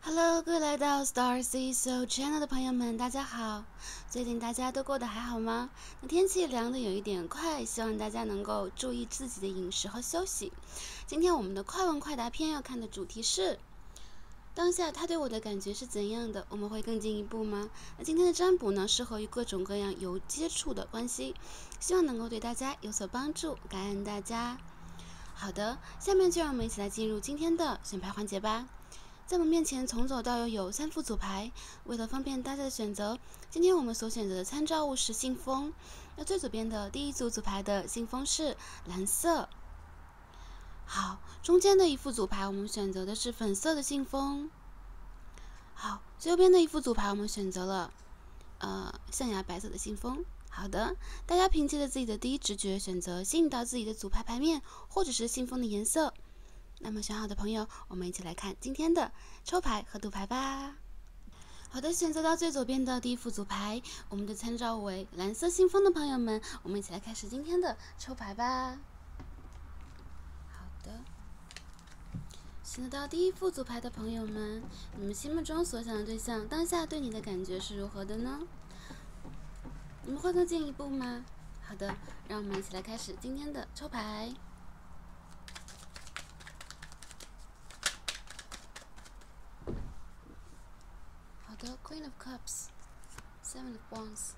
Hello，各位来到 Star Sea So Channel 的朋友们，大家好！最近大家都过得还好吗？那天气凉的有一点快，希望大家能够注意自己的饮食和休息。今天我们的快问快答篇要看的主题是：当下他对我的感觉是怎样的？我们会更进一步吗？那今天的占卜呢，适合于各种各样有接触的关系，希望能够对大家有所帮助，感恩大家。好的，下面就让我们一起来进入今天的选牌环节吧。在我们面前从左到右有3副组牌，为了方便大家的选择，今天我们所选择的参照物是信封。那最左边的第一组组牌的信封是蓝色。好，中间的一副组牌我们选择的是粉色的信封。好，最右边的一副组牌我们选择了象牙白色的信封。好的，大家凭借着自己的第一直觉选择吸引到自己的组牌牌面或者是信封的颜色。那么选好的朋友，我们一起来看今天的抽牌和读牌吧。好的，选择到最左边的第一副组牌，我们的参照为蓝色信封的朋友们，我们一起来开始今天的抽牌吧。好的，选择到第一副组牌的朋友们，你们心目中所想的对象当下对你的感觉是如何的呢？你们会更进一步吗？好的，让我们一起来开始今天的抽牌。好的 ，Queen of Cups， Seven of Wands。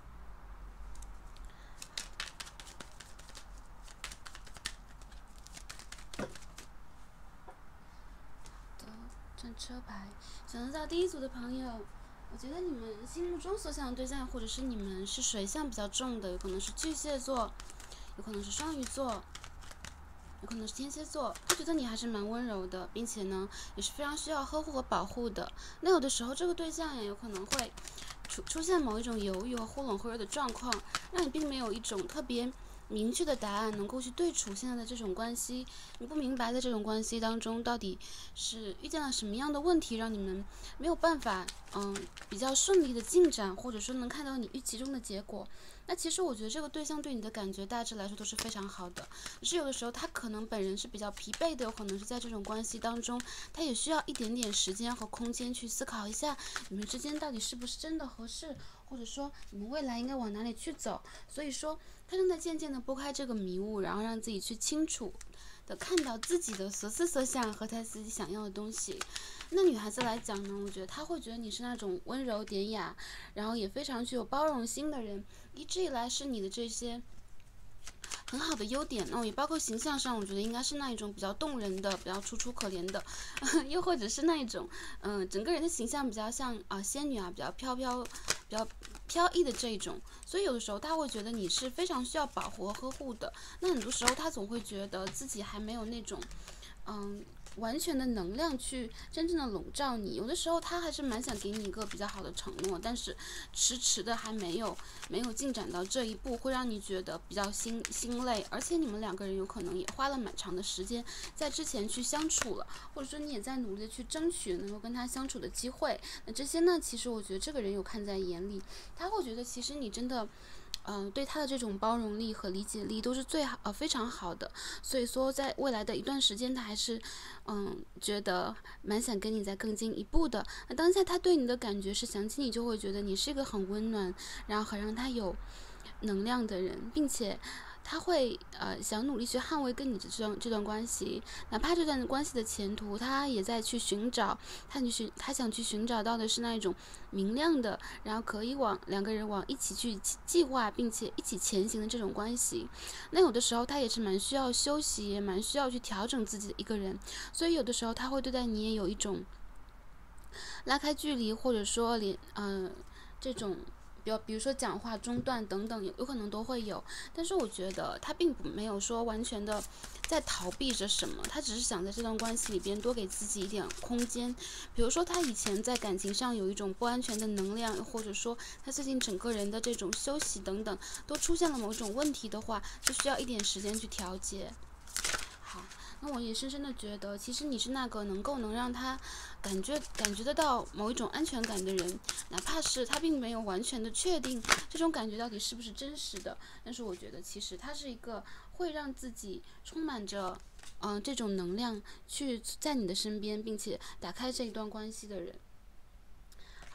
转车牌，选择到第一组的朋友，我觉得你们心目中所想的对象，或者是你们是水象比较重的，有可能是巨蟹座，有可能是双鱼座，有可能是天蝎座。他觉得你还是蛮温柔的，并且呢，也是非常需要呵护和保护的。那有的时候这个对象也有可能会出现某一种犹豫和忽冷忽热的状况，让你并没有一种特别明确的答案能够去对处现在的这种关系。你不明白在这种关系当中到底是遇见了什么样的问题，让你们没有办法比较顺利的进展，或者说能看到你预期中的结果。那其实我觉得这个对象对你的感觉大致来说都是非常好的，只是有的时候他可能本人是比较疲惫的，有可能是在这种关系当中，他也需要一点点时间和空间去思考一下你们之间到底是不是真的合适，或者说你们未来应该往哪里去走。所以说他正在渐渐的拨开这个迷雾，然后让自己去清楚的看到自己的所思所想和他自己想要的东西。那女孩子来讲呢，我觉得她会觉得你是那种温柔典雅，然后也非常具有包容心的人，一直以来是你的这些很好的优点也包括形象上，我觉得应该是那一种比较动人的、比较楚楚可怜的，又或者是那一种整个人的形象比较像仙女啊，比较飘逸的这一种。所以有的时候他会觉得你是非常需要保护和呵护的。那很多时候他总会觉得自己还没有那种完全的能量去真正的笼罩你。有的时候他还是蛮想给你一个比较好的承诺，但是迟迟的还没有进展到这一步，会让你觉得比较心累。而且你们两个人有可能也花了蛮长的时间在之前去相处了，或者说你也在努力的去争取能够跟他相处的机会。那这些呢，其实我觉得这个人有看在眼里，他会觉得其实你真的对他的这种包容力和理解力都是非常好的。所以说在未来的一段时间，他还是觉得蛮想跟你再更进一步的。那当下他对你的感觉是想起你就会觉得你是一个很温暖，然后很让他有能量的人，并且他会想努力去捍卫跟你的这段关系，哪怕这段关系的前途他也在去寻找，他想去寻找到的是那一种明亮的，然后可以两个人往一起去计划并且一起前行的这种关系。那有的时候他也是蛮需要休息，也蛮需要去调整自己的一个人，所以有的时候他会对待你也有一种拉开距离，或者说这种比如说讲话中断等等，有可能都会有。但是我觉得他并没有说完全的在逃避着什么，他只是想在这段关系里边多给自己一点空间。比如说他以前在感情上有一种不安全的能量，或者说他最近整个人的这种休息等等都出现了某种问题的话，就需要一点时间去调节。好，那我也深深的觉得，其实你是那个能让他感觉得到某一种安全感的人，哪怕是他并没有完全的确定这种感觉到底是不是真实的，但是我觉得其实他是一个会让自己充满着这种能量去在你的身边，并且打开这一段关系的人。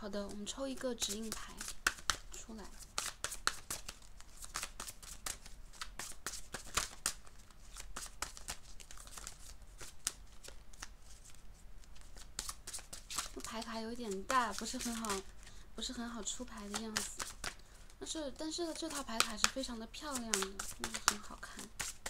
好的，我们抽一个指引牌出来。牌卡有点大，不是很好出牌的样子。但是这套牌卡是非常的漂亮的，很好看。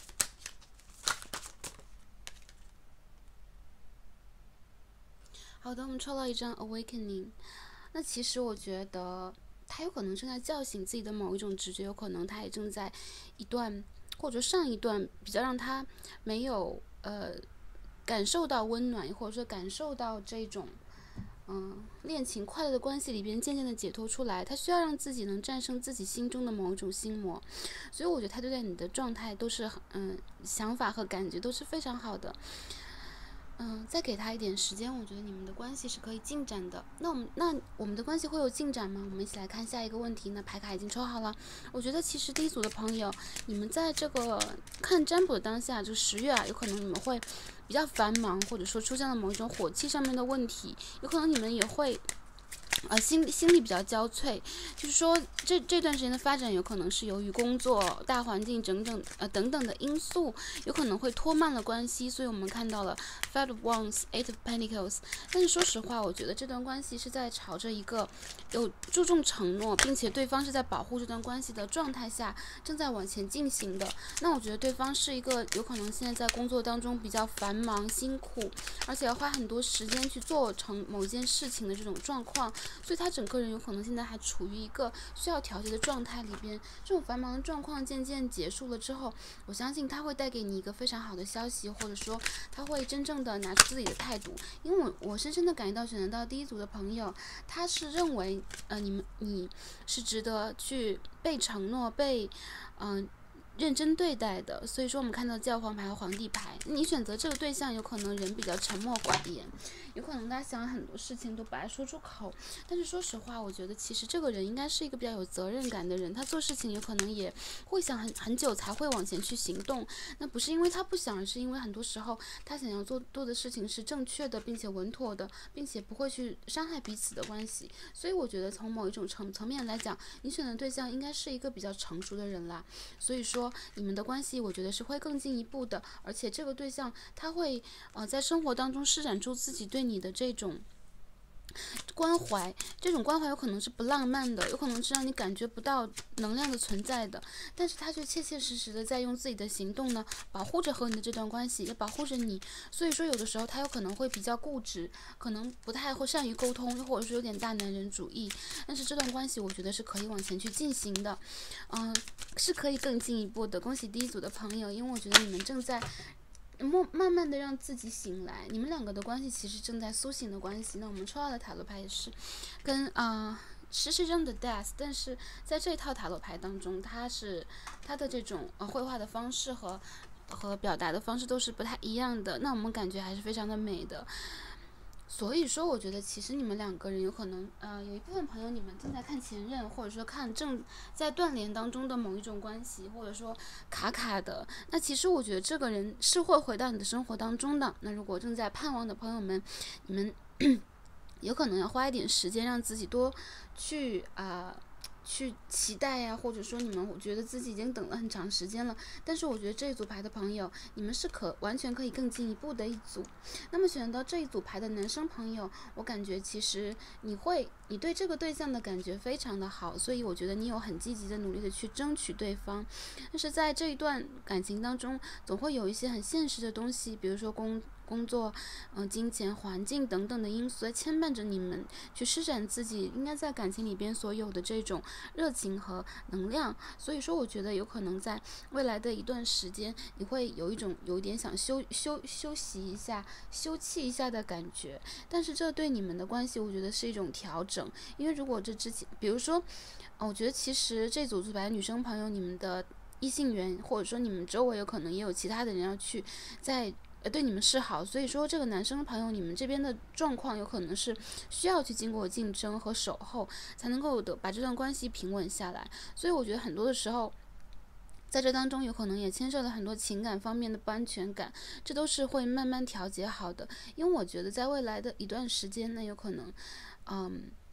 好的，我们抽到一张 Awakening。那其实我觉得他有可能正在叫醒自己的某一种直觉，有可能他也正在一段或者上一段比较让他没有感受到温暖，或者说感受到这种恋情快乐的关系里边渐渐的解脱出来，他需要让自己能战胜自己心中的某一种心魔，所以我觉得他对待你的状态都是想法和感觉都是非常好的。再给他一点时间，我觉得你们的关系是可以进展的。那我们的关系会有进展吗？我们一起来看下一个问题。那牌卡已经抽好了，我觉得其实第一组的朋友，你们在这个看占卜的当下，就10月啊，有可能你们会比较繁忙，或者说出现了某一种火气上面的问题，有可能你们也会心力比较交瘁，就是说这段时间的发展有可能是由于工作、大环境等等的因素，有可能会拖慢了关系，所以我们看到了 Five of Wands、Eight of Pentacles。但是说实话，我觉得这段关系是在朝着一个有注重承诺，并且对方是在保护这段关系的状态下正在往前进行的。那我觉得对方是一个有可能现在在工作当中比较繁忙辛苦，而且要花很多时间去做成某件事情的这种状况。所以他整个人有可能现在还处于一个需要调节的状态里边，这种繁忙的状况渐渐结束了之后，我相信他会带给你一个非常好的消息，或者说他会真正的拿出自己的态度。因为我深深的感觉到选择到第一组的朋友，他是认为你是值得去被承诺被认真对待的，所以说我们看到教皇牌和皇帝牌，你选择这个对象有可能人比较沉默寡言，有可能他想很多事情都不爱说出口，但是说实话，我觉得其实这个人应该是一个比较有责任感的人，他做事情有可能也会想很久才会往前去行动，那不是因为他不想，而是因为很多时候他想要做的事情是正确的，并且稳妥的，并且不会去伤害彼此的关系，所以我觉得从某一种层面来讲，你选的对象应该是一个比较成熟的人啦，所以说你们的关系我觉得是会更进一步的，而且这个对象他会在生活当中施展出自己对你的这种关怀，这种关怀有可能是不浪漫的，有可能是让你感觉不到能量的存在的，但是他却切切实实的在用自己的行动呢，保护着和你的这段关系，也保护着你。所以说有的时候他有可能会比较固执，可能不太会善于沟通，又或者是有点大男人主义，但是这段关系我觉得是可以往前去进行的，是可以更进一步的。恭喜第一组的朋友，因为我觉得你们正在慢慢的让自己醒来，你们两个的关系其实正在苏醒的关系。那我们抽到的塔罗牌也是跟是这样的 death， 但是在这套塔罗牌当中，它的这种绘画的方式和表达的方式都是不太一样的，那我们感觉还是非常的美的。所以说我觉得其实你们两个人有可能有一部分朋友你们正在看前任，或者说看正在断联当中的某一种关系，或者说卡的，那其实我觉得这个人是会回到你的生活当中的。那如果正在盼望的朋友们，你们有可能要花一点时间让自己多去期待呀，或者说你们我觉得自己已经等了很长时间了，但是我觉得这一组牌的朋友，你们是完全可以更进一步的一组。那么选到这一组牌的男生朋友，我感觉其实你对这个对象的感觉非常的好，所以我觉得你有很积极的努力的去争取对方，但是在这一段感情当中，总会有一些很现实的东西，比如说工作、金钱、环境等等的因素在牵绊着你们去施展自己应该在感情里边所有的这种热情和能量，所以说我觉得有可能在未来的一段时间，你会有一点想休息一下、休憩一下的感觉，但是这对你们的关系，我觉得是一种调整，因为如果这之前，比如说，我觉得其实这组白女生朋友，你们的异性缘，或者说你们周围有可能也有其他的人要去对你们示好，所以说这个男生朋友，你们这边的状况有可能是需要去经过竞争和守候，才能够把这段关系平稳下来。所以我觉得很多的时候，在这当中有可能也牵涉了很多情感方面的不安全感，这都是会慢慢调节好的。因为我觉得在未来的一段时间内，有可能，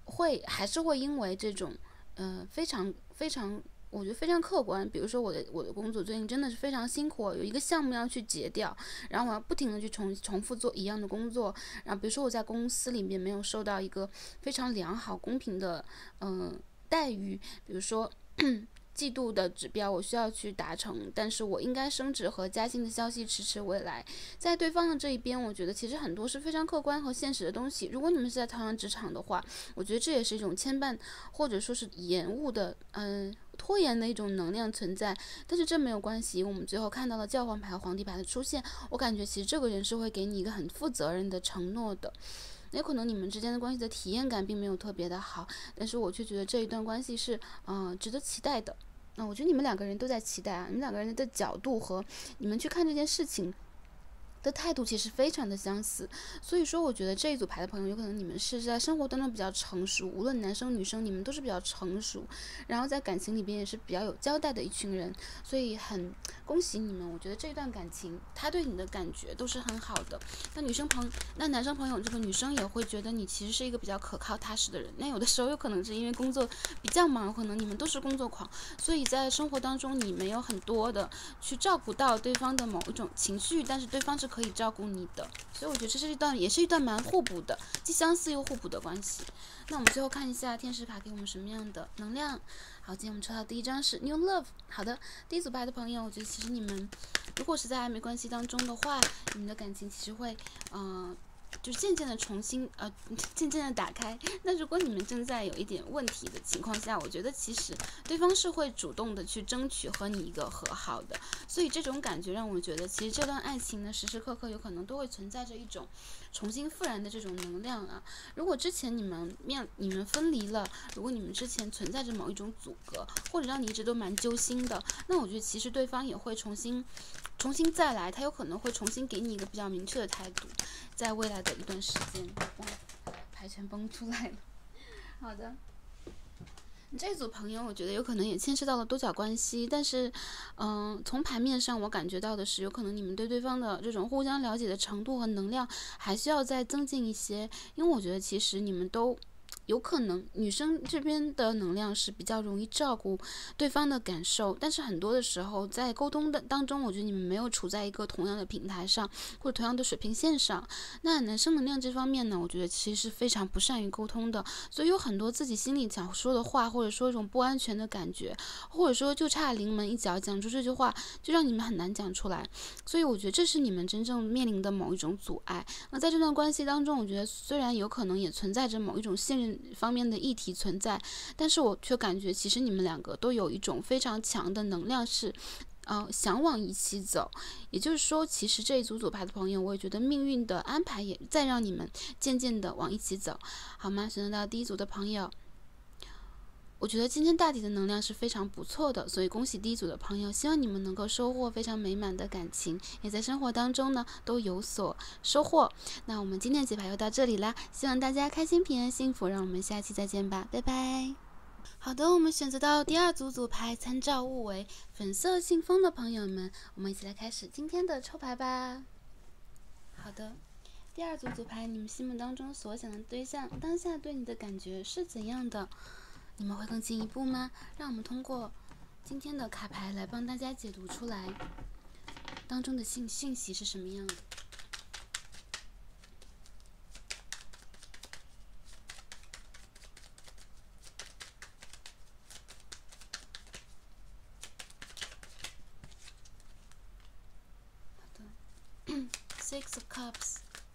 还是会因为这种非常非常。我觉得非常客观，比如说我的工作最近真的是非常辛苦，有一个项目要去结掉，然后我要不停的去重复做一样的工作，然后比如说我在公司里面没有受到一个非常良好公平的待遇，比如说季度的指标我需要去达成，但是我应该升职和加薪的消息迟迟未来。在对方的这一边，我觉得其实很多是非常客观和现实的东西。如果你们是在同样职场的话，我觉得这也是一种牵绊或者说是延误的拖延的一种能量存在。但是这没有关系，我们最后看到了教皇牌和皇帝牌的出现，我感觉其实这个人是会给你一个很负责任的承诺的。也可能你们之间的关系的体验感并没有特别的好，但是我却觉得这一段关系是值得期待的。我觉得你们两个人都在期待你们两个人的角度和你们去看这件事情的态度其实非常的相似，所以说我觉得这一组牌的朋友有可能你们是在生活当中比较成熟，无论男生女生你们都是比较成熟，然后在感情里边也是比较有交代的一群人，所以很恭喜你们。我觉得这段感情他对你的感觉都是很好的，那男生朋友这个女生也会觉得你其实是一个比较可靠踏实的人。那有的时候有可能是因为工作比较忙，可能你们都是工作狂，所以在生活当中你没有很多的去照顾到对方的某一种情绪，但是对方是可以照顾你的，所以我觉得这是也是一段蛮互补的，既相似又互补的关系。那我们最后看一下天使卡给我们什么样的能量。好，今天我们抽到第一张是 New Love。 好的，第一组牌的朋友，我觉得其实你们如果是在暧昧关系当中的话，你们的感情其实会就渐渐的渐渐的打开。那如果你们正在有一点问题的情况下，我觉得其实对方是会主动的去争取和你一个和好的，所以这种感觉让我觉得其实这段爱情呢，时时刻刻有可能都会存在着一种重新复燃的这种能量啊。如果之前你们分离了，如果你们之前存在着某一种阻隔，或者让你一直都蛮揪心的，那我觉得其实对方也会重新再来，他有可能会重新给你一个比较明确的态度，在未来的一段时间。哇，牌全崩出来了。好的，这组朋友我觉得有可能也牵涉到了多角关系，但是从牌面上我感觉到的是，有可能你们对对方的这种互相了解的程度和能量还需要再增进一些，因为我觉得其实你们都有可能女生这边的能量是比较容易照顾对方的感受，但是很多的时候在沟通的当中，我觉得你们没有处在一个同样的平台上或者同样的水平线上。那男生能量这方面呢，我觉得其实是非常不善于沟通的，所以有很多自己心里想说的话，或者说一种不安全的感觉，或者说就差临门一脚讲出这句话，就让你们很难讲出来。所以我觉得这是你们真正面临的某一种阻碍。那在这段关系当中，我觉得虽然有可能也存在着某一种信任方面的议题存在，但是我却感觉其实你们两个都有一种非常强的能量是想往一起走。也就是说，其实这一组牌的朋友，我也觉得命运的安排也在让你们渐渐的往一起走，好吗？选择到第一组的朋友，我觉得今天大体的能量是非常不错的，所以恭喜第一组的朋友，希望你们能够收获非常美满的感情，也在生活当中呢都有所收获。那我们今天的解牌就到这里啦，希望大家开心平安幸福，让我们下期再见吧，拜拜。好的，我们选择到第二组牌，参照物为粉色信封的朋友们，我们一起来开始今天的抽牌吧。好的，第二组牌，你们心目当中所想的对象当下对你的感觉是怎样的？你们会更进一步吗？让我们通过今天的卡牌来帮大家解读出来当中的讯息是什么样的。Six of Cups，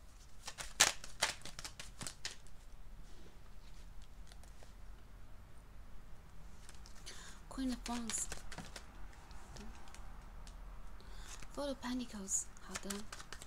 Queen of Wands， Four of Pentacles。 好的，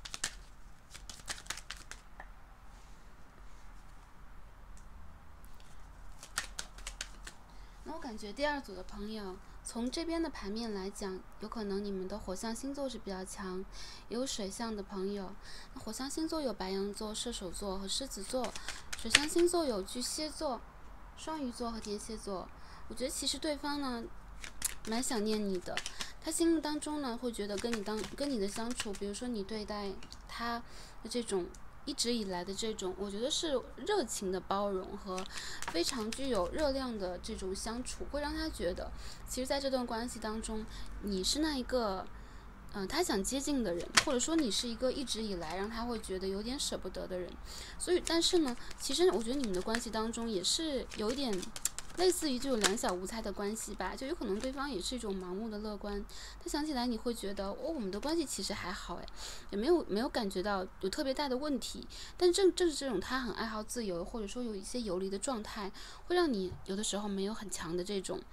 那我感觉第二组的朋友从这边的牌面来讲，有可能你们的火象星座是比较强，有水象的朋友，那火象星座有白羊座、射手座和狮子座，水象星座有巨蟹座、双鱼座和天蝎座。我觉得其实对方呢蛮想念你的，他心目当中呢会觉得跟你的相处，比如说你对待他的这种一直以来的这种，我觉得是热情的包容和非常具有热量的这种相处，会让他觉得，其实在这段关系当中，你是那一个，他想接近的人，或者说你是一个一直以来让他会觉得有点舍不得的人。所以，但是呢，其实我觉得你们的关系当中也是有一点类似于这种两小无猜的关系吧，就有可能对方也是一种盲目的乐观，他想起来你会觉得我们的关系其实还好也没有感觉到有特别大的问题，但正是这种他很爱好自由，或者说有一些游离的状态，会让你有的时候没有很强的这种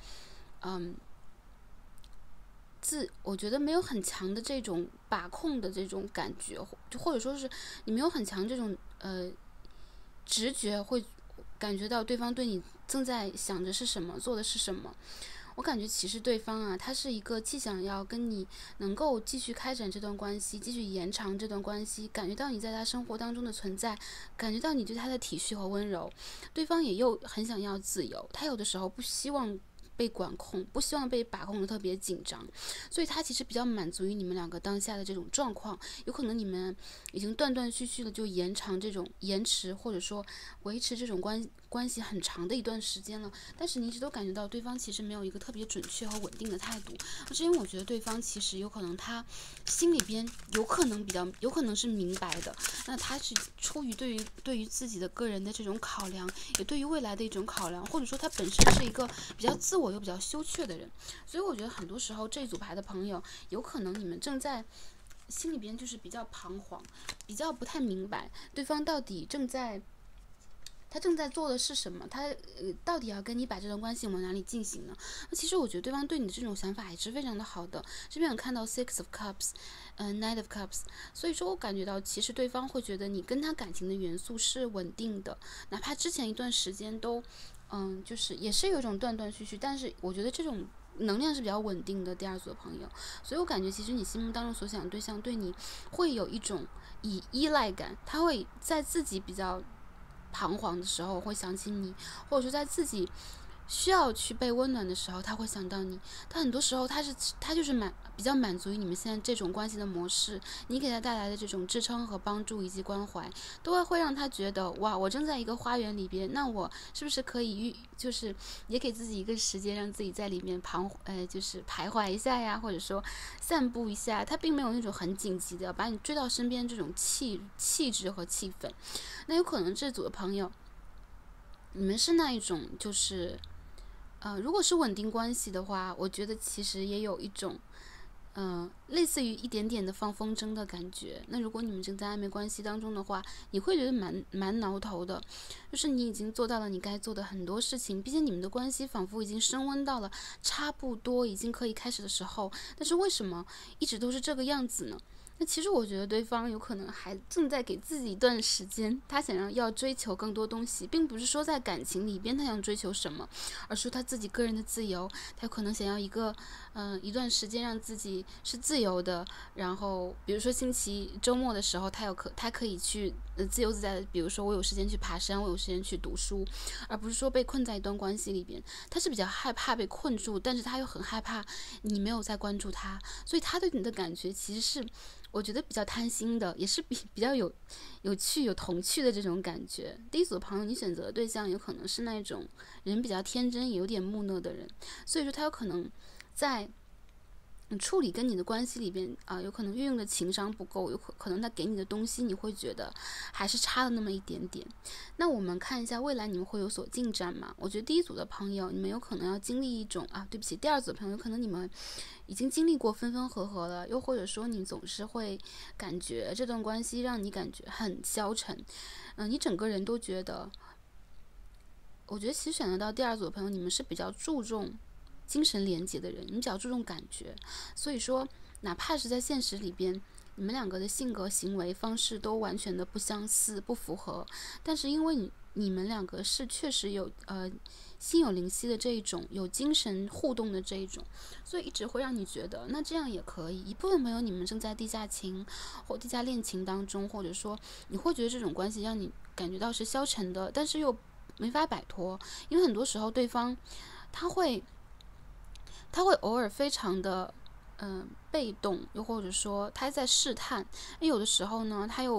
我觉得没有很强的这种把控的这种感觉，就或者说是你没有很强这种直觉，会感觉到对方对你正在想着是什么，做的是什么。我感觉其实对方啊，他是一个既想要跟你能够继续开展这段关系，继续延长这段关系，感觉到你在他生活当中的存在，感觉到你对他的体恤和温柔，对方也又很想要自由，他有的时候不希望被管控，不希望被把控的特别紧张，所以他其实比较满足于你们两个当下的这种状况。有可能你们已经断断续续的就延迟，或者说维持这种关系很长的一段时间了，但是你一直都感觉到对方其实没有一个特别准确和稳定的态度。是因为我觉得对方其实有可能他心里边有可能是明白的，那他是出于对于自己的个人的这种考量，也对于未来的一种考量，或者说他本身是一个比较自我又比较羞怯的人。所以我觉得很多时候这组牌的朋友，有可能你们正在心里边就是比较彷徨，比较不太明白对方到底正在做的是什么，他到底要跟你把这段关系往哪里进行呢？那其实我觉得对方对你的这种想法也是非常的好的。这边有看到 Six of Cups，Knight of Cups， 所以说我感觉到其实对方会觉得你跟他感情的元素是稳定的，哪怕之前一段时间都就是也是有一种断断续续，但是我觉得这种能量是比较稳定的第二组的朋友。所以我感觉其实你心目当中所想的对象对你会有一种依赖感，他会在自己比较彷徨的时候会想起你，或者说在自己需要去被温暖的时候他会想到你。他很多时候他就是比较满足于你们现在这种关系的模式，你给他带来的这种支撑和帮助以及关怀，都会让他觉得哇，我正在一个花园里边，那我是不是可以就是也给自己一个时间，让自己在里面就是徘徊一下呀，或者说散步一下。他并没有那种很紧急的把你追到身边这种气质和气氛。那有可能这组的朋友，你们是那一种就是如果是稳定关系的话，我觉得其实也有一种类似于一点点的放风筝的感觉。那如果你们正在暧昧关系当中的话，你会觉得蛮挠头的，就是你已经做到了你该做的很多事情，并且你们的关系仿佛已经升温到了差不多已经可以开始的时候，但是为什么一直都是这个样子呢？那其实我觉得对方有可能还正在给自己一段时间，他想要追求更多东西，并不是说在感情里边他想追求什么，而是他自己个人的自由。他有可能想要一段时间让自己是自由的，然后比如说周末的时候，他可以去自由自在的，比如说我有时间去爬山，我有时间去读书，而不是说被困在一段关系里边。他是比较害怕被困住，但是他又很害怕你没有在关注他，所以他对你的感觉其实是我觉得比较贪心的，也是比较有趣有童趣的这种感觉。第一组朋友你选择的对象有可能是那种人比较天真也有点木讷的人，所以说他有可能在处理跟你的关系里边有可能运用的情商不够，有可能他给你的东西你会觉得还是差了那么一点点。那我们看一下未来你们会有所进展吗？我觉得第一组的朋友你们有可能要经历一种对不起，第二组的朋友有可能你们已经经历过分分合合了，又或者说你总是会感觉这段关系让你感觉很消沉，你整个人都觉得，我觉得其实选择到第二组的朋友，你们是比较注重精神连接的人，你比较注重感觉，所以说哪怕是在现实里边你们两个的性格行为方式都完全的不相似不符合，但是因为你们两个是确实有心有灵犀的这一种，有精神互动的这一种，所以一直会让你觉得那这样也可以。一部分朋友你们正在地下情或地下恋情当中，或者说你会觉得这种关系让你感觉到是消沉的，但是又没法摆脱，因为很多时候对方他会偶尔非常的被动，又或者说他在试探，有的时候呢他又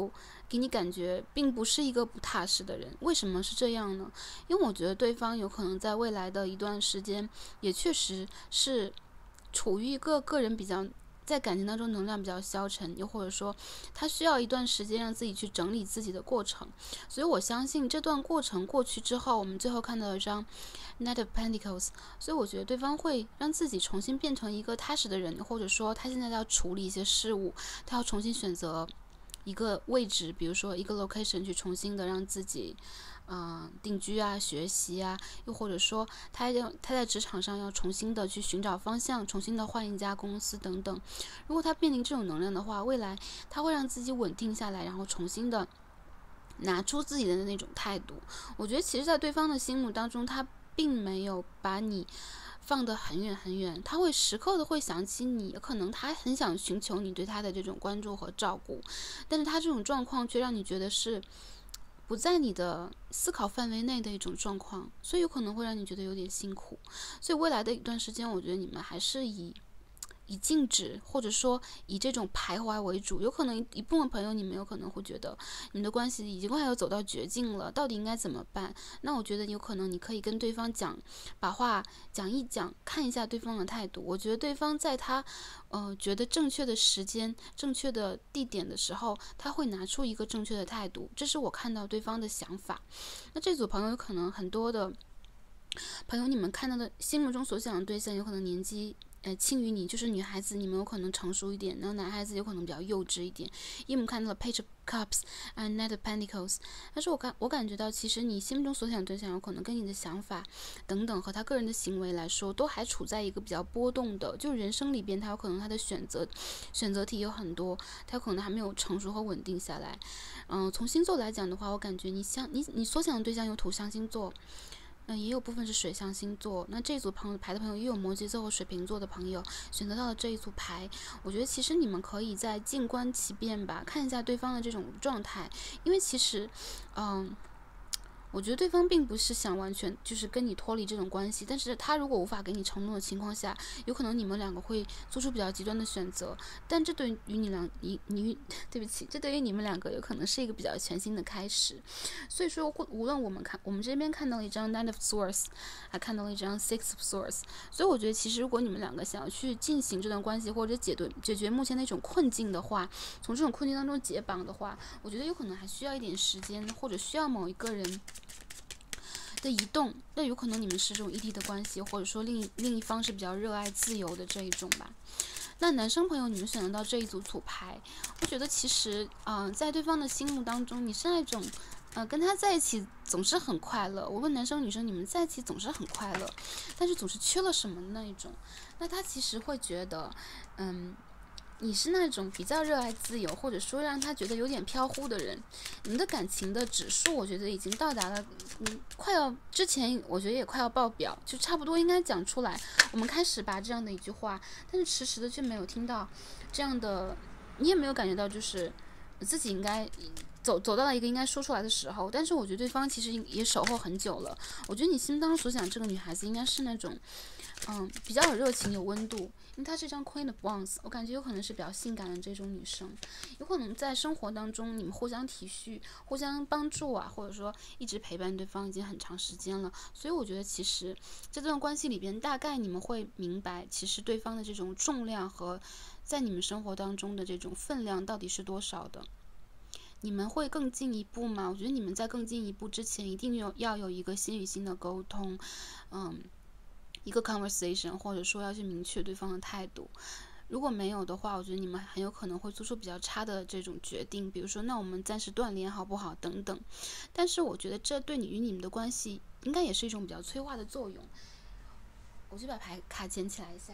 给你感觉并不是一个不踏实的人。为什么是这样呢？因为我觉得对方有可能在未来的一段时间也确实是处于一个个人比较在感情当中能量比较消沉，又或者说他需要一段时间让自己去整理自己的过程。所以我相信这段过程过去之后，我们最后看到一张 Knight of Pentacles， 所以我觉得对方会让自己重新变成一个踏实的人，或者说他现在要处理一些事物，他要重新选择一个位置，比如说一个 location 去重新的让自己定居啊，学习啊，又或者说他在职场上要重新的去寻找方向，重新的换一家公司等等。如果他面临这种能量的话，未来他会让自己稳定下来，然后重新的拿出自己的那种态度。我觉得其实在对方的心目当中，他并没有把你放得很远很远，他会时刻的会想起你，可能他很想寻求你对他的这种关注和照顾，但是他这种状况却让你觉得是不在你的思考范围内的一种状况，所以有可能会让你觉得有点辛苦。所以未来的一段时间，我觉得你们还是以静止或者说以这种徘徊为主。有可能一部分朋友你们有可能会觉得你们的关系已经快要走到绝境了，到底应该怎么办？那我觉得有可能你可以跟对方讲，把话讲一讲，看一下对方的态度。我觉得对方在他觉得正确的时间、正确的地点的时候，他会拿出一个正确的态度，这是我看到对方的想法。那这组朋友有可能很多的朋友，你们看到的心目中所想的对象有可能年纪轻于你，就是女孩子你们有可能成熟一点，然后男孩子有可能比较幼稚一点。因为我们看到了 Page of Cups and Knight of Pentacles， 但是我感觉到其实你心目中所想的对象有可能跟你的想法等等和他个人的行为来说，都还处在一个比较波动的，就人生里边他有可能他的选择题有很多，他有可能还没有成熟和稳定下来。从星座来讲的话，我感觉你所想的对象有土象星座。也有部分是水象星座。那这一组牌的朋友也有摩羯座和水瓶座的朋友选择到了这一组牌。我觉得其实你们可以再静观其变吧，看一下对方的这种状态，因为其实我觉得对方并不是想完全就是跟你脱离这种关系，但是他如果无法给你承诺的情况下，有可能你们两个会做出比较极端的选择，但这对于对不起，这对于你们两个有可能是一个比较全新的开始。所以说无论我们这边看到了一张 Nine of Swords， 还看到了一张 Six of Swords， 所以我觉得其实如果你们两个想要去进行这段关系，或者解决目前的一种困境的话，从这种困境当中解绑的话，我觉得有可能还需要一点时间，或者需要某一个人的移动。那有可能你们是这种异地的关系，或者说另一方是比较热爱自由的这一种吧。那男生朋友，你们选择到这一组牌，我觉得其实在对方的心目当中，你是那种跟他在一起总是很快乐。无论男生女生，你们在一起总是很快乐，但是总是缺了什么那一种。那他其实会觉得你是那种比较热爱自由，或者说让他觉得有点飘忽的人。你们的感情的指数我觉得已经到达了快要之前我觉得也快要爆表，就差不多应该讲出来。我们开始把这样的一句话，但是迟迟的却没有听到这样的，你也没有感觉到就是自己应该走到了一个应该说出来的时候。但是我觉得对方其实也守候很久了。我觉得你心当中所想这个女孩子应该是那种比较有热情有温度，因为她是一张 Queen of Wands， 我感觉有可能是比较性感的这种女生。有可能在生活当中你们互相体恤互相帮助啊，或者说一直陪伴对方已经很长时间了。所以我觉得其实这段关系里边大概你们会明白，其实对方的这种重量和在你们生活当中的这种分量到底是多少的。你们会更进一步吗？我觉得你们在更进一步之前一定要有一个心与心的沟通，一个 conversation， 或者说要去明确对方的态度。如果没有的话，我觉得你们很有可能会做出比较差的这种决定，比如说那我们暂时断联好不好等等。但是我觉得这对你们的关系应该也是一种比较催化的作用。我去把卡捡起来一下。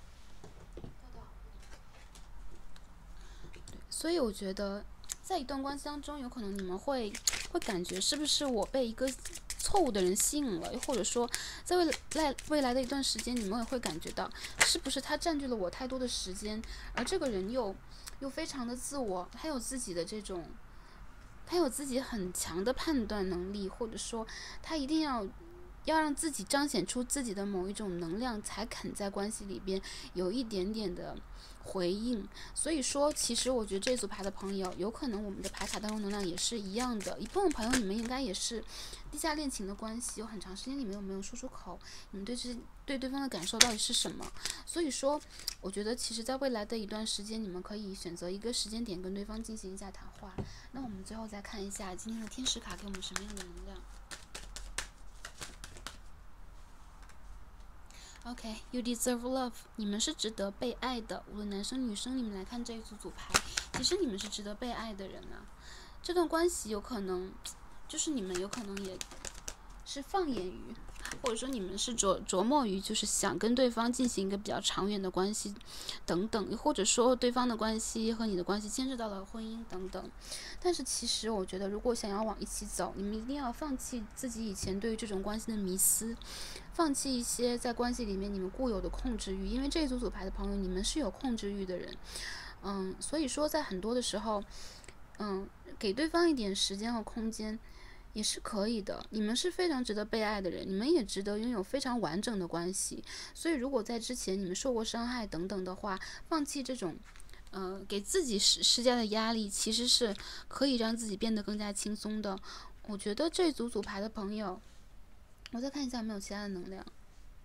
所以我觉得在一段关系当中，有可能你们会感觉是不是我被一个错误的人吸引了，又或者说在未来的一段时间，你们也会感觉到是不是他占据了我太多的时间，而这个人又非常的自我，他有自己的这种，他有自己很强的判断能力，或者说他一定要要让自己彰显出自己的某一种能量，才肯在关系里边有一点点的回应。所以说其实我觉得这组牌的朋友，有可能我们的牌卡当中能量也是一样的，一部分朋友你们应该也是地下恋情的关系，有很长时间你们有没有说出口，你们对对方的感受到底是什么。所以说我觉得其实在未来的一段时间，你们可以选择一个时间点跟对方进行一下谈话。那我们最后再看一下今天的天使卡给我们什么样的能量。OK, you deserve love. 你们是值得被爱的，无论男生女生，你们来看这一组牌，其实你们是值得被爱的人啊。这段关系有可能，就是你们有可能也是放眼于，或者说你们是琢磨于，就是想跟对方进行一个比较长远的关系等等，或者说对方的关系和你的关系牵涉到了婚姻等等。但是其实我觉得，如果想要往一起走，你们一定要放弃自己以前对于这种关系的迷思，放弃一些在关系里面你们固有的控制欲，因为这一组牌的朋友，你们是有控制欲的人。所以说在很多的时候，给对方一点时间和空间也是可以的。你们是非常值得被爱的人，你们也值得拥有非常完整的关系。所以如果在之前你们受过伤害等等的话，放弃这种给自己施加的压力，其实是可以让自己变得更加轻松的。我觉得这组牌的朋友，我再看一下有没有其他的能量。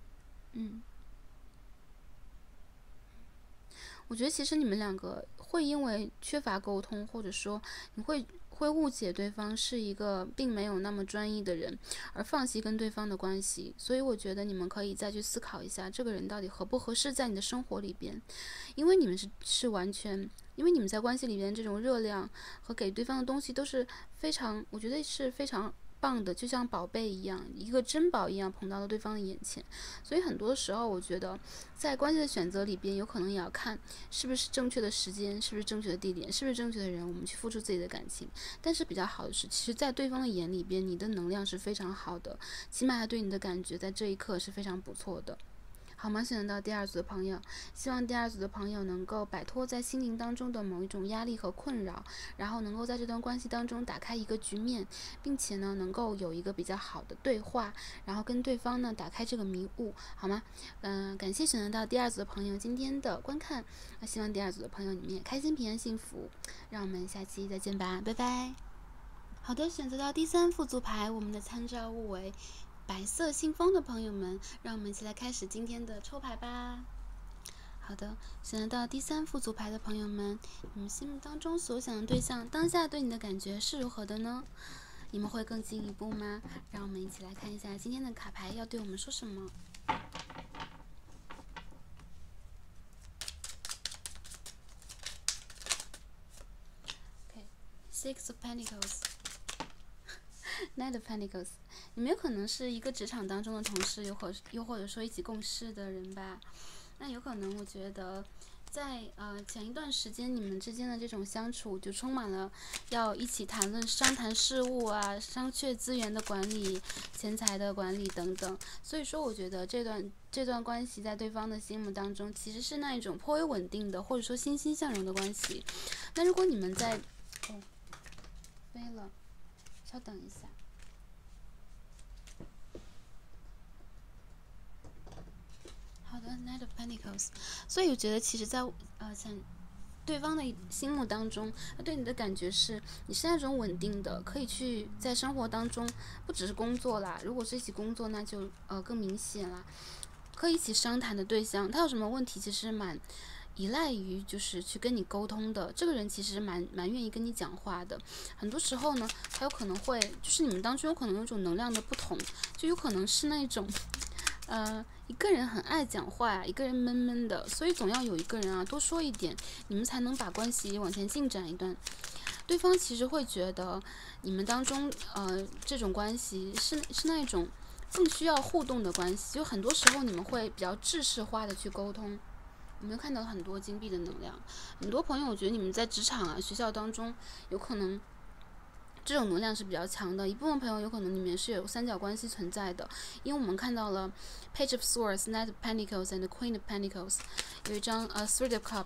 我觉得其实你们两个会因为缺乏沟通，或者说你会误解对方是一个并没有那么专一的人，而放弃跟对方的关系。所以我觉得你们可以再去思考一下，这个人到底合不合适在你的生活里边。因为你们是完全，因为你们在关系里边这种热量和给对方的东西都是非常，我觉得是非常棒的，就像宝贝一样，一个珍宝一样捧到了对方的眼前。所以很多时候我觉得在关系的选择里边，有可能也要看是不是正确的时间，是不是正确的地点，是不是正确的人，我们去付出自己的感情。但是比较好的是，其实在对方的眼里边，你的能量是非常好的，起码他对你的感觉在这一刻是非常不错的。好吗？选择到第二组的朋友，希望第二组的朋友能够摆脱在心灵当中的某一种压力和困扰，然后能够在这段关系当中打开一个局面，并且呢能够有一个比较好的对话，然后跟对方呢打开这个迷雾，好吗？感谢选择到第二组的朋友今天的观看，希望第二组的朋友你们也开心平安幸福，让我们下期再见吧，拜拜。好的，选择到第三副组牌，我们的参照物为白色信封的朋友们，让我们一起来开始今天的抽牌吧。好的，选择到第三副组牌的朋友们，你们心目当中所想的对象，当下对你的感觉是如何的呢？你们会更进一步吗？让我们一起来看一下今天的卡牌要对我们说什么。Six of Pentacles。Knight of Pentacles， 你们有可能是一个职场当中的同事，又或者说一起共事的人吧。那有可能，我觉得在前一段时间你们之间的这种相处，就充满了要一起商谈事务啊，商榷资源的管理、钱财的管理等等。所以说，我觉得这段关系在对方的心目当中，其实是那一种颇为稳定的，或者说欣欣向荣的关系。那如果你们在飞了，稍等一下。好的 ，Knight of Pentacles， 所以我觉得其实在像对方的心目当中，他对你的感觉是你是那种稳定的，可以去在生活当中不只是工作啦，如果是一起工作那就更明显啦，可以一起商谈的对象，他有什么问题其实蛮依赖于就是去跟你沟通的，这个人其实蛮愿意跟你讲话的。很多时候呢，他有可能会就是你们当中有可能有一种能量的不同，就有可能是那种一个人很爱讲话呀，一个人闷闷的，所以总要有一个人啊多说一点，你们才能把关系往前进展一段。对方其实会觉得你们当中这种关系是那种更需要互动的关系，就很多时候你们会比较制式化的去沟通。有没有看到很多金币的能量？很多朋友，我觉得你们在职场啊、学校当中，有可能这种能量是比较强的。一部分朋友有可能里面是有三角关系存在的，因为我们看到了 Page of Swords、Knight of Pentacles and Queen of Pentacles， 有一张Three of Cups，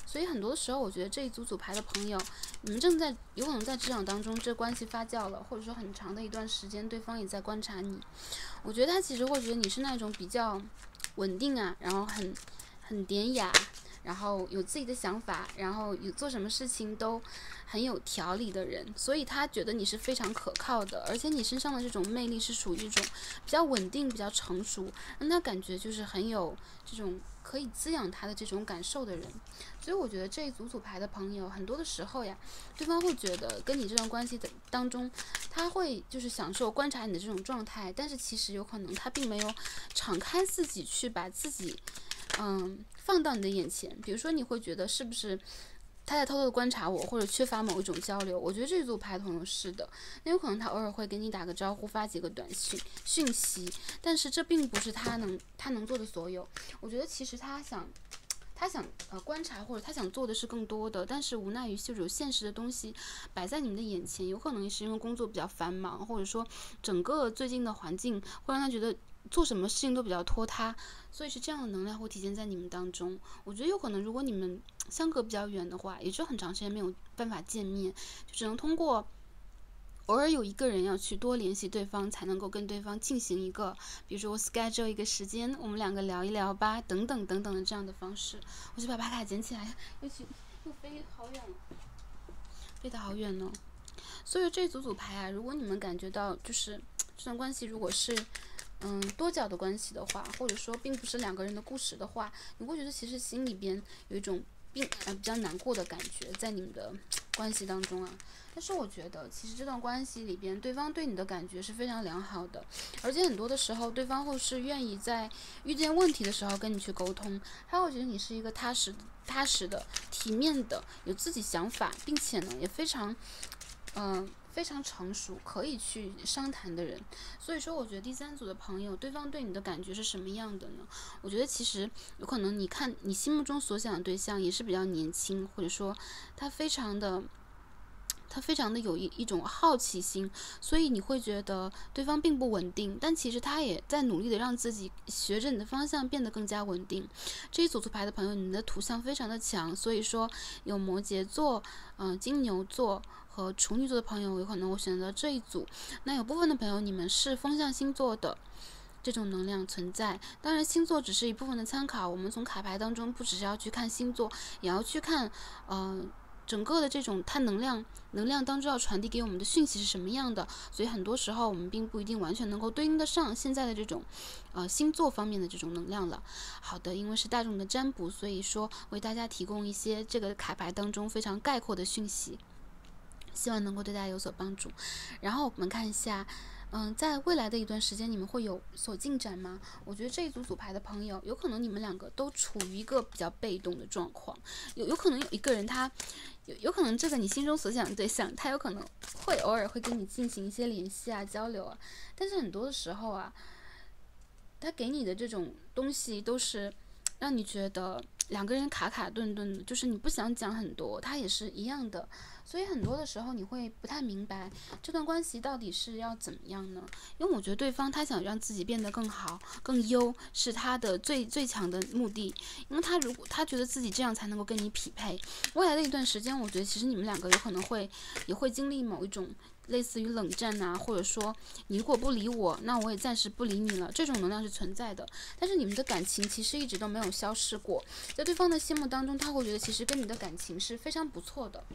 所以很多时候我觉得这一组牌的朋友，你们有可能在职场当中这关系发酵了，或者说很长的一段时间对方也在观察你。我觉得他其实会觉得你是那种比较稳定啊，然后很典雅，然后有自己的想法，然后做什么事情都很有条理的人，所以他觉得你是非常可靠的，而且你身上的这种魅力是属于一种比较稳定、比较成熟，让他感觉就是很有这种可以滋养他的这种感受的人。所以我觉得这一组牌的朋友，很多的时候呀，对方会觉得跟你这段关系的当中，他会就是享受观察你的这种状态，但是其实有可能他并没有敞开自己去把自己放到你的眼前。比如说你会觉得是不是他在偷偷的观察我，或者缺乏某一种交流。我觉得这组牌朋友是的，那有可能他偶尔会给你打个招呼，发几个短讯息，但是这并不是他能做的所有。我觉得其实他想观察，或者他想做的是更多的，但是无奈于就有现实的东西摆在你们的眼前，有可能是因为工作比较繁忙，或者说整个最近的环境会让他觉得做什么事情都比较拖沓，所以是这样的能量会体现在你们当中。我觉得有可能如果你们相隔比较远的话，也就很长时间没有办法见面，就只能通过偶尔有一个人要去多联系对方，才能够跟对方进行一个，比如说我 schedule 一个时间，我们两个聊一聊吧，等等等等的这样的方式。我就把牌卡捡起来，又飞好远了，飞得好远呢。所以这组牌啊，如果你们感觉到就是这段关系如果是多角的关系的话，或者说并不是两个人的故事的话，你会觉得其实心里边有一种比较难过的感觉在你们的关系当中啊。但是我觉得其实这段关系里边对方对你的感觉是非常良好的，而且很多的时候对方会是愿意在遇见问题的时候跟你去沟通，他会觉得你是一个踏实的、体面的、有自己想法，并且呢也非常成熟，可以去商谈的人。所以说我觉得第三组的朋友，对方对你的感觉是什么样的呢？我觉得其实有可能你看你心目中所想的对象也是比较年轻，或者说他非常的有一种好奇心，所以你会觉得对方并不稳定，但其实他也在努力的让自己学着你的方向变得更加稳定。这一组牌的朋友，你们的图像非常的强，所以说有摩羯座、金牛座和处女座的朋友，有可能会选择这一组。那有部分的朋友，你们是风象星座的。这种能量存在，当然星座只是一部分的参考，我们从卡牌当中不只是要去看星座，也要去看整个的这种它能量当中要传递给我们的讯息是什么样的，所以很多时候我们并不一定完全能够对应得上现在的这种星座方面的这种能量了。好的，因为是大众的占卜，所以说为大家提供一些这个卡牌当中非常概括的讯息，希望能够对大家有所帮助。然后我们看一下在未来的一段时间你们会有所进展吗？我觉得这一组牌的朋友，有可能你们两个都处于一个比较被动的状况，有可能有一个人他有可能这个你心中所想的对象，他有可能会偶尔会跟你进行一些联系啊、交流啊，但是很多的时候啊，他给你的这种东西都是让你觉得两个人卡顿的，就是你不想讲很多，他也是一样的。所以很多的时候你会不太明白这段关系到底是要怎么样呢？因为我觉得对方他想让自己变得更好更优，是他的最强的目的。因为如果他觉得自己这样才能够跟你匹配，未来的一段时间我觉得其实你们两个有可能也会经历某一种类似于冷战啊，或者说你如果不理我，那我也暂时不理你了，这种能量是存在的。但是你们的感情其实一直都没有消失过，在对方的心目当中，他会觉得其实跟你的感情是非常不错的。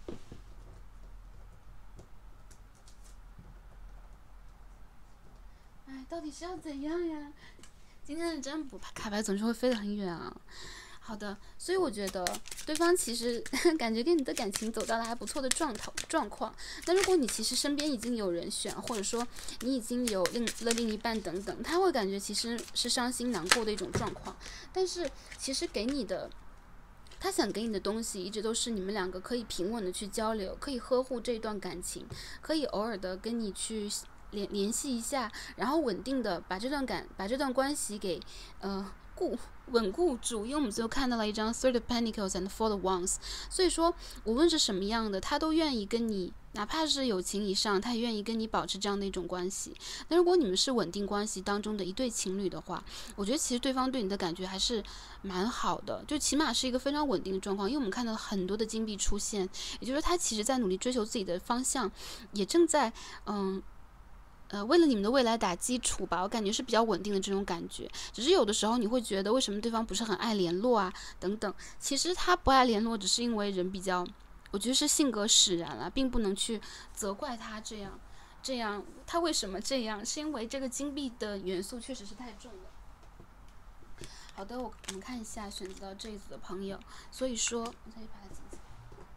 到底是要怎样呀？今天的占卜卡牌总是会飞得很远啊。好的，所以我觉得对方其实感觉跟你的感情走到了还不错的状况。那如果你其实身边已经有人选，或者说你已经有另一半等等，他会感觉其实是伤心难过的一种状况。但是其实他想给你的东西一直都是你们两个可以平稳的去交流，可以呵护这一段感情，可以偶尔的跟你去联系一下，然后稳定的把这段关系给稳固住，因为我们最后看到了一张 Three of Pentacles and Four of Wands， 所以说无论是什么样的，他都愿意跟你，哪怕是友情以上，他也愿意跟你保持这样的一种关系。那如果你们是稳定关系当中的一对情侣的话，我觉得其实对方对你的感觉还是蛮好的，就起码是一个非常稳定的状况。因为我们看到很多的金币出现，也就是说他其实在努力追求自己的方向，也正在为了你们的未来打基础吧，我感觉是比较稳定的这种感觉。只是有的时候你会觉得为什么对方不是很爱联络啊等等，其实他不爱联络只是因为人比较，我觉得是性格使然了，并不能去责怪他这样他为什么这样，是因为这个金币的元素确实是太重了。好的，我们看一下选择到这一组的朋友，所以说我再去把它剪起来。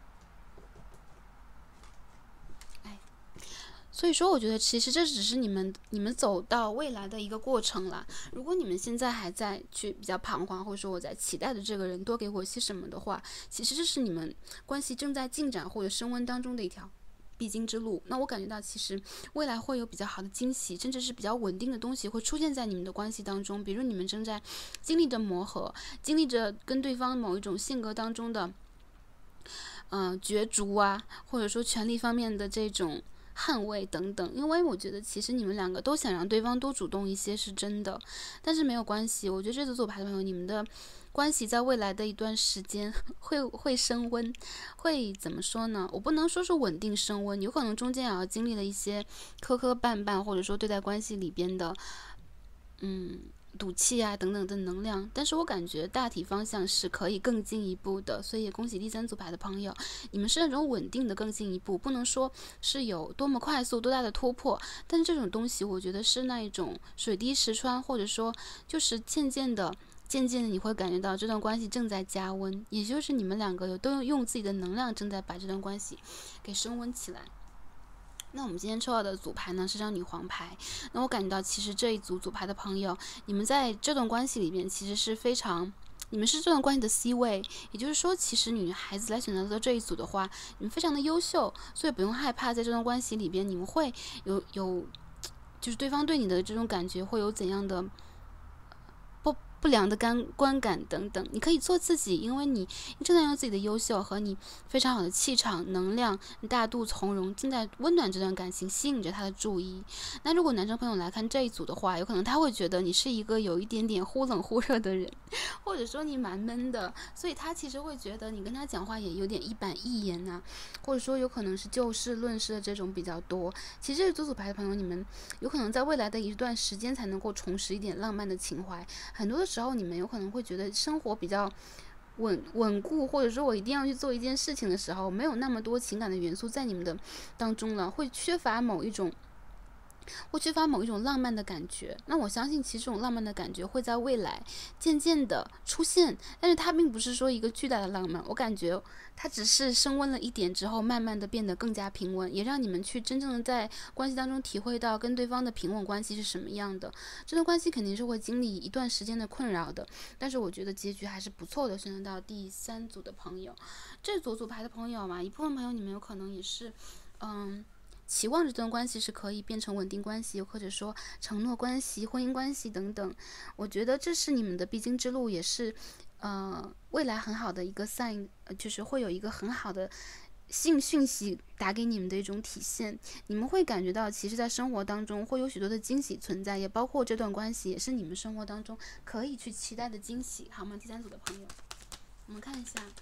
所以说我觉得其实这只是你们走到未来的一个过程啦。如果你们现在还在去比较彷徨，或者说我在期待的这个人多给我些什么的话，其实这是你们关系正在进展或者升温当中的一条必经之路。那我感觉到其实未来会有比较好的惊喜，甚至是比较稳定的东西会出现在你们的关系当中。比如你们正在经历着磨合，经历着跟对方某一种性格当中的角逐啊，或者说权力方面的这种捍卫等等。因为我觉得其实你们两个都想让对方多主动一些是真的，但是没有关系。我觉得这组组牌的朋友，你们的关系在未来的一段时间会升温，会怎么说呢？我不能说是稳定升温，有可能中间也要经历了一些磕磕绊绊，或者说对待关系里边的赌气啊等等的能量，但是我感觉大体方向是可以更进一步的，所以也恭喜第三组牌的朋友，你们是那种稳定的更进一步，不能说是有多么快速多大的突破，但是这种东西我觉得是那一种水滴石穿，或者说就是渐渐的你会感觉到这段关系正在加温，也就是你们两个都用自己的能量正在把这段关系给升温起来。那我们今天抽到的组牌呢是张女皇牌，那我感觉到其实这一组组牌的朋友，你们在这段关系里面其实是非常，你们是这段关系的 C 位，也就是说其实女孩子来选择的这一组的话，你们非常的优秀，所以不用害怕在这段关系里边你们会有就是对方对你的这种感觉会有怎样的不良的观感等等，你可以做自己，因为你正在用自己的优秀和你非常好的气场能量，大度从容，正在温暖这段感情，吸引着他的注意。那如果男生朋友来看这一组的话，有可能他会觉得你是一个有一点点忽冷忽热的人，或者说你蛮闷的，所以他其实会觉得你跟他讲话也有点一板一眼啊，或者说有可能是就事论事的这种比较多。其实这组牌的朋友，你们有可能在未来的一段时间才能够重拾一点浪漫的情怀，很多的时候你们有可能会觉得生活比较稳固，或者说我一定要去做一件事情的时候，没有那么多情感的元素在你们的当中了，会缺乏某一种浪漫的感觉。那我相信其实这种浪漫的感觉会在未来渐渐的出现，但是它并不是说一个巨大的浪漫，我感觉它只是升温了一点之后慢慢的变得更加平稳，也让你们去真正的在关系当中体会到跟对方的平稳关系是什么样的。这段关系肯定是会经历一段时间的困扰的，但是我觉得结局还是不错的。选择到第三组的朋友，这组牌的朋友嘛，一部分朋友你们有可能也是期望这段关系是可以变成稳定关系，或者说承诺关系、婚姻关系等等。我觉得这是你们的必经之路，也是未来很好的一个 sign， 就是会有一个很好的讯息打给你们的一种体现。你们会感觉到其实在生活当中会有许多的惊喜存在，也包括这段关系也是你们生活当中可以去期待的惊喜，好吗？第三组的朋友，我们看一下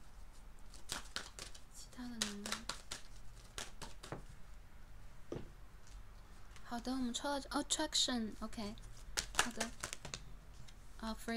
其他的能量。好的，我们抽到 attraction，OK， 好的，for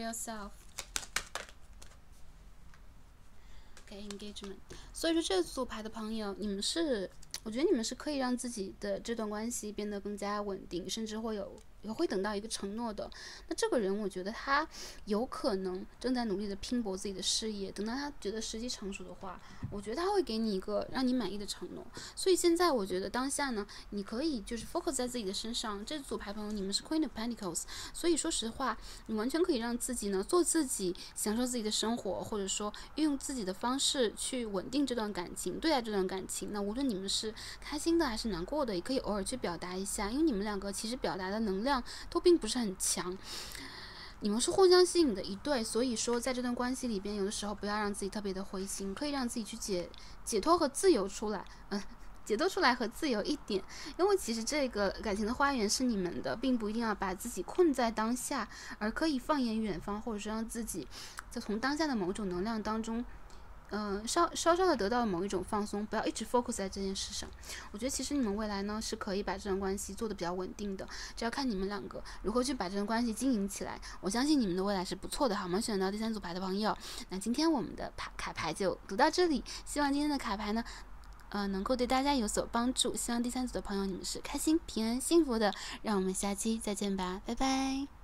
yourself，OK engagement。所以说这组牌的朋友，你们是，我觉得你们是可以让自己的这段关系变得更加稳定，甚至会等到一个承诺的。那这个人我觉得他有可能正在努力的拼搏自己的事业，等到他觉得时机成熟的话，我觉得他会给你一个让你满意的承诺。所以现在我觉得当下呢，你可以就是 focus 在自己的身上。这组牌朋友你们是 Queen of Pentacles， 所以说实话你完全可以让自己呢做自己，享受自己的生活，或者说运用自己的方式去稳定这段感情，对待这段感情。那无论你们是开心的还是难过的，也可以偶尔去表达一下，因为你们两个其实表达的能量都并不是很强。 你们是互相吸引的一对，所以说在这段关系里边，有的时候不要让自己特别的灰心，可以让自己去解脱和自由出来，解脱出来和自由一点，因为其实这个感情的花园是你们的，并不一定要把自己困在当下，而可以放眼远方，或者是让自己在从当下的某种能量当中稍稍的得到某一种放松，不要一直 focus 在这件事上。我觉得其实你们未来呢是可以把这段关系做得比较稳定的，只要看你们两个如何去把这段关系经营起来。我相信你们的未来是不错的。好吗？选到第3组牌的朋友，那今天我们的卡牌就读到这里，希望今天的卡牌呢能够对大家有所帮助。希望第3组的朋友你们是开心、平安、幸福的。让我们下期再见吧，拜拜。